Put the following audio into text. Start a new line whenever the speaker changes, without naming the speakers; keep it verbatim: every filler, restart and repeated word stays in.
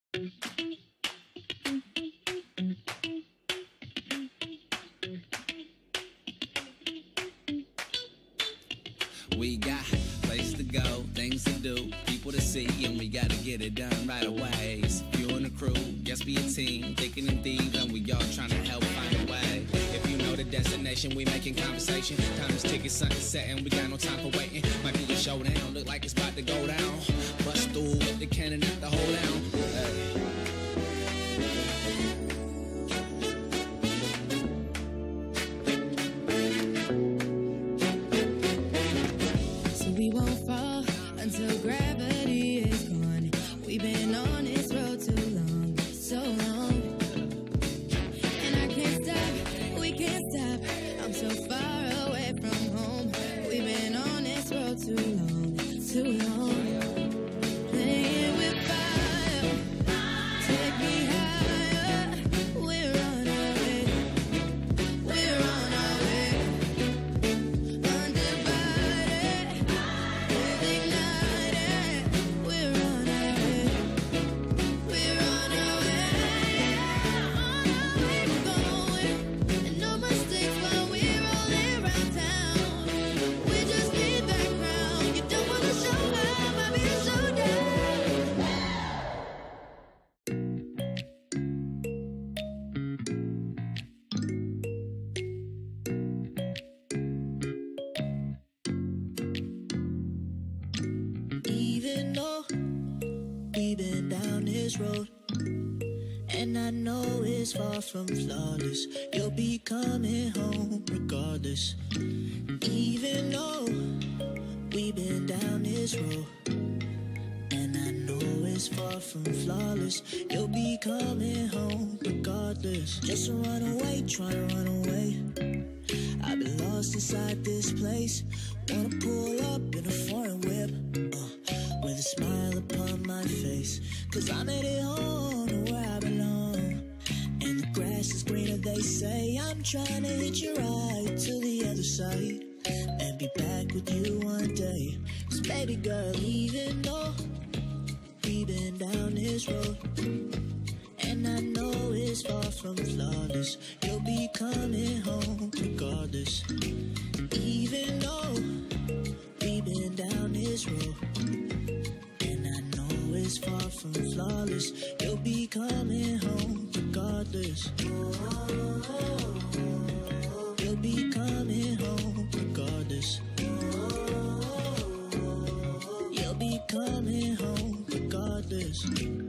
We got place to go, things to do, people to see, and we gotta get it done right away. So you and the crew, yes, be a team, thinking and thieves, and we all trying to help find a way. If you know the destination, we making conversation. Time is ticking, sun is setting, we got no time for waiting. Might be a showdown, look like it's about to go down. Bust through with the cannon at the hold down. Hey.
We won't fall until gravity is gone. We've been on this road too long, so long. And I can't stop, we can't stop. I'm so far away from home. We've been on this road too long, too long. Playing with fire, take me higher. We're on our way, we're on our way. Undivided, ignited, we're on our way, we're on our way. On our way we're going, and no mistakes while we're rolling around town. We just need background. You don't wanna show up, might be a showdown. Even though we've been down this road, and I know it's far from flawless, you'll be coming home regardless. Even though we've been down this road, and I know it's far from flawless, you'll be coming home regardless. Just run away, try to run away. I've been lost inside this place. Wanna pull up in a foreign whip, uh, with a smile upon my face. Cause I'm headed home to where I belong. And the grass is greener, they say. I'm trying to hitch a ride to the other side and be back with you one day. Cause baby girl, even though we've been down this road, and I know it's far from flawless, you'll be coming home regardless. Even though we've been down this road, and I know it's far from flawless, you'll be coming home regardless. You'll be coming home regardless. You'll be coming home regardless.